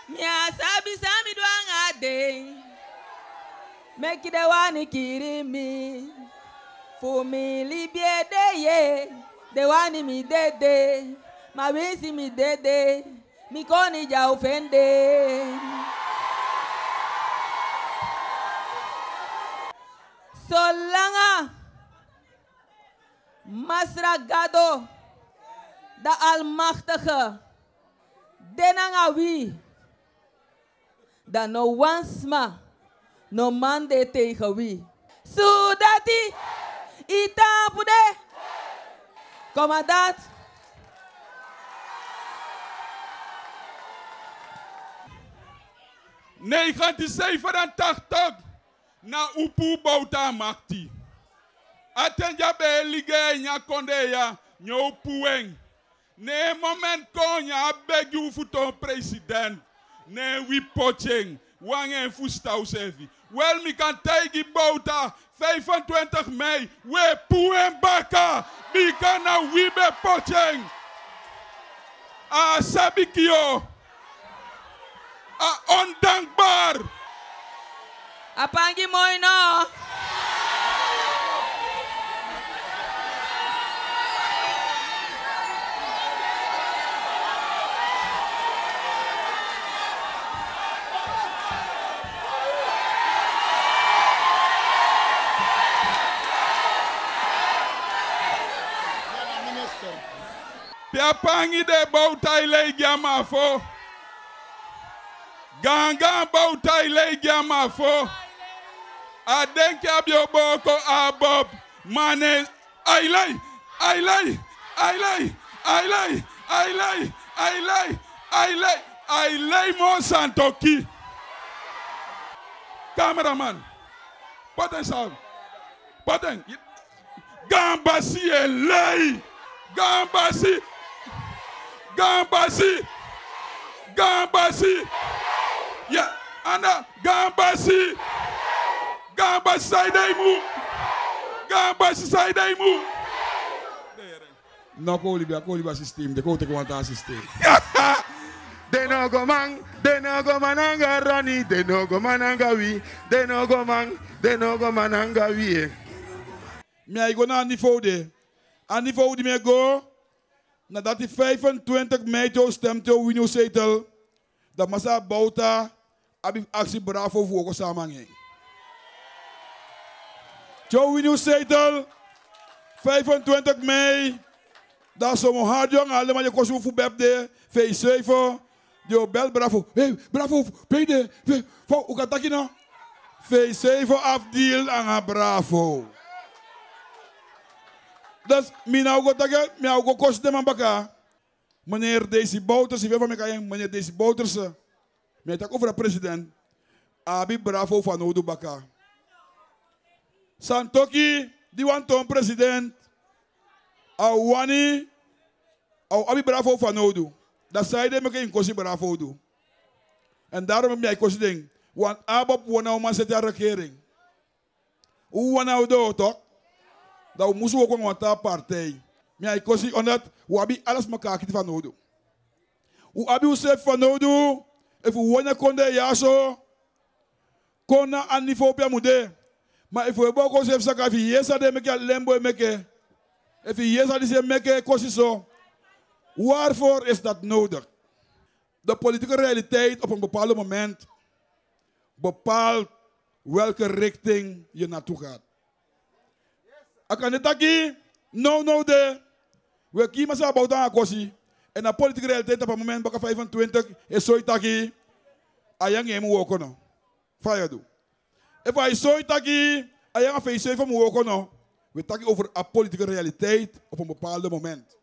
Mia sabi sami duanga de. Make the one kirimi. For me libye de ye. The one mi de de. Ma wisi mi de de. Mi koni ja ofende. Solanga Masragado de Almachtige Denangawi dat no wansma no man de tegen wie Sudati Itapude Commandant 1987 na upu bauta makti. Atenja be lige nya konde ya nyo pueng. Ne moment konya beg you futon president. Ne we pocheng. Wangen fustau sevi. Wel mi kan tegi bauta 25 mei. We puen baka. Bika na we be pocheng. A sabikio. A ondankbaar. Apangi mooi no. Piapangi de bautai legia mafo. Ganga bautai legia mafo. Adenke abioboko abob. Mane ailai. Ailai Monsantoki. Cameraman. Poten sound. Poten. Gambasi elei. Gambasi. Yeah, Anna, Gambasi. Gambasi saidaimu. No Kolibia system, de kote kwanta system. De no go mananga Ronnie, de no go mananga we, de no go mananga we. Me I go na niveau de. Aan niveau die me go. Nadat die 25 mei jou stemt jou win jou zetel. Dat massa bouta. Abi actie bravo voor ook samenhang. Jou win jou zetel. 25 mei. Dat is zo'n hard jong. Allemaal je kost voor bebde. V7. Jo bel bravo. Hey bravo. Pede. Hoe gaat dat nou? V7 afdeal aan bravo. Dus, mina ugo tage, mina ugo kost de man baka. Meneer Daisy Bouters, ik weet van mij meneer Daisy Bouters. Mij tak over de president. Abi bravo van Odu baka. Santoki, die want een president. Awani, abi bravo van Odu. Dat zei de me in kosi bravo Odu. En daarom heb ik kosi ding. Want abab wana man zet de regering. Hoe wana Odu toch? Dat we moesten ook een wat partij. Maar ik zie omdat we hebben alles elkaar van nodig. We hebben ons van nodig. If we wanneer konden ja zo, konden aan niveau bij moeder. Maar if we hebben ook ons zeggen, if je zegt dat je lembo meke, if je zegt dat je meke kost zo, waarvoor is dat nodig? De politieke realiteit op een bepaald moment bepaalt welke richting je naartoe gaat. Akanetaki, no de. We kiezen ze about aan kosi. En de politieke realiteit op het moment baka 25 is zo taki. Ayang hem woko no. Fire do. If I so taki, ayang face van woko no. We taki over a politieke realiteit op een bepaald moment.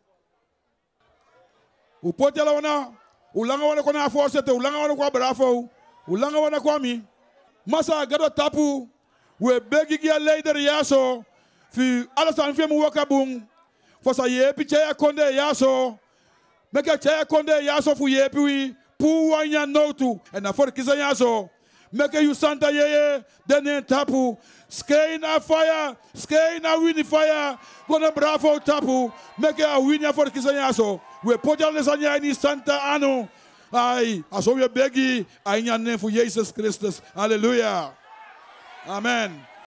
Hoe pot je wana? Hoe lang we kunnen voorzetten? Hoe lang we kunnen bravo? Hoe lang we kunnen Masa gado tapu. We begi je leider ja zo. Fi alles aan veel moeilijker boem. Voor sa je piche konde ja zo. Meke che konde ja zo voor je pi. Pu wanya no tu. En dan voor kiezen ja zo. Meke you santa ye denen tapu. Skei na fire. Skei na win fire. Gonna bravo tapu. Meke a win ya voor kiezen ja zo. We potja lesanya ni santa ano. Ai, alsof je begi, ai, name voor Jezus Christus. Halleluja. Amen.